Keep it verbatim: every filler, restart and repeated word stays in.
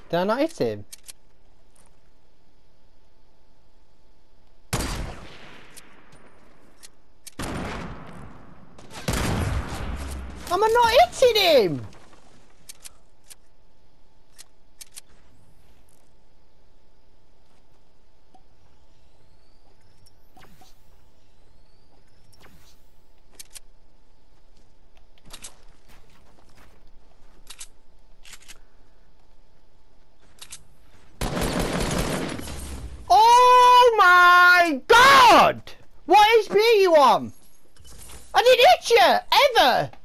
Did I not hit him? Am I not hitting him? Oh my God! What H P are you on? I didn't hit you, ever!